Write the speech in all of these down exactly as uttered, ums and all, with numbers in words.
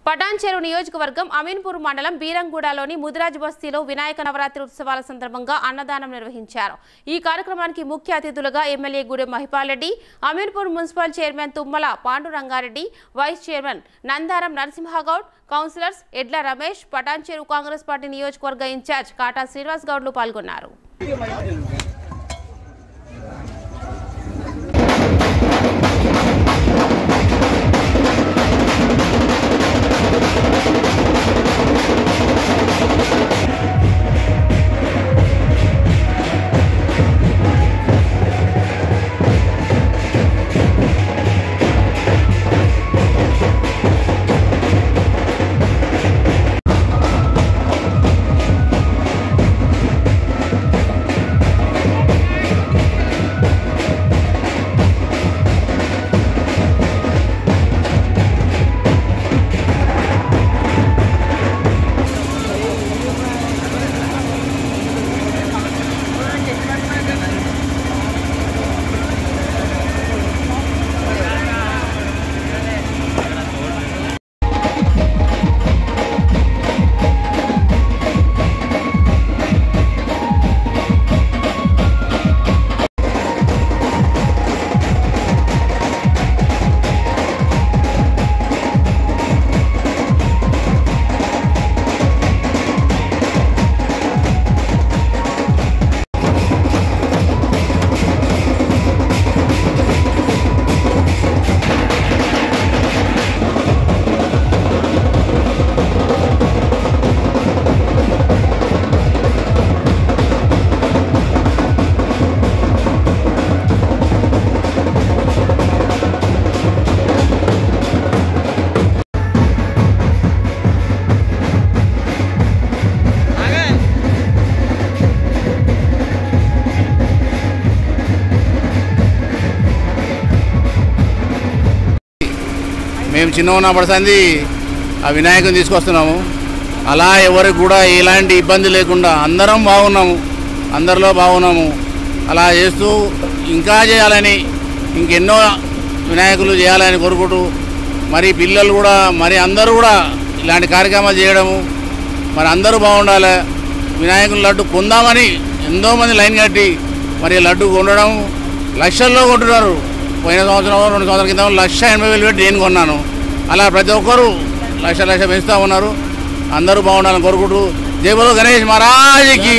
పటాన్చెరువు నియోజకవర్గం అమీన్పూర్ మండలం బీరంగూడలోని ముదిరాజ్ బస్తీలో వినాయక నవరాత్రి ఉత్సవాల సందర్భంగా అన్నదానం నిర్వహించారు. ఈ కార్యక్రమానికి ముఖ్య అతిథులుగా MLA Gudem Mahipal Reddy, Ameenpur municipal chairman Tummala Pandurangareddy, vice chairman Nandaram Narasimha Goud, councillors Edla Ramesh, Patancheru Congress party నియోజకవర్గ ఇన్ఛార్జ్ కాటా శ్రీనివాస్ గౌడ్లు పాల్గొన్నారు. మేము చిన్న ఉన్నప్పుడు సంది ఆ వినాయకుని తీసుకొస్తున్నాము. అలా ఎవరికి కూడా ఎలాంటి ఇబ్బంది లేకుండా అందరం బాగున్నాము, అందరిలో బాగున్నాము. అలా చేస్తూ ఇంకా చేయాలని, ఇంకెన్నో వినాయకులు చేయాలని కోరుకుంటూ, మరి పిల్లలు కూడా మరి అందరూ కూడా ఇలాంటి కార్యక్రమాలు చేయడము, మరి అందరూ బాగుండాలి. వినాయకుని లడ్డు కొందామని ఎంతోమంది లైన్ కట్టి మరి లడ్డు కొనడం లక్షల్లో కొంటున్నారు. పోయిన సంవత్సరం రెండు సంవత్సరాల క్రితం లక్ష ఎనభై వేలు పెట్టి నేను కొన్నాను. అలా ప్రతి ఒక్కరూ లక్ష లక్ష పెంచుతూ ఉన్నారు. అందరూ బాగుండాలని కోరుకుంటూ జై బోలో గణేష్ మహారాజ్కి.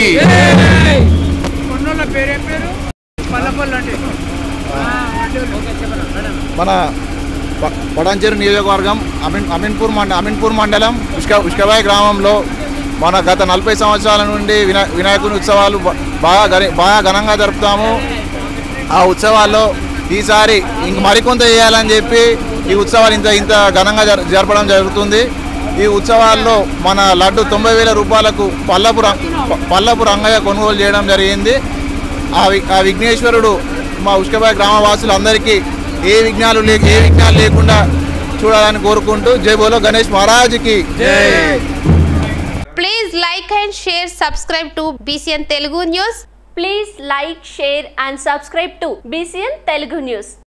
మన పటాన్చెరువు నియోజకవర్గం అమీన్ అమీన్పూర్ మండ అమీన్పూర్ మండలం ఉష్క ఉష్కబాయ్ గ్రామంలో మన గత నలభై సంవత్సరాల నుండి వినా వినాయకుని ఉత్సవాలు బాగా బాగా ఘనంగా జరుపుతాము. ఆ ఉత్సవాల్లో ఈసారి ఇంక మరికొంత చేయాలని చెప్పి ఈ ఉత్సవాలు ఇంత ఇంత ఘనంగా జరపడం జరుగుతుంది. ఈ ఉత్సవాల్లో మన లడ్డు తొంభై వేల రూపాయలకు పల్లపు పల్లపు రంగయ్య కొనుగోలు చేయడం జరిగింది. ఆ ఆ విఘ్నేశ్వరుడు మా ఉష్కబాయ్ గ్రామవాసులందరికీ ఏ విఘ్నాలు లే ఏ విఘ్నాలు లేకుండా చూడాలని కోరుకుంటూ జై బోలో గణేష్ మహారాజ్కి జై. Please like and share, subscribe to Bcn Telugu News. Please like, share and subscribe to Bcn Telugu News.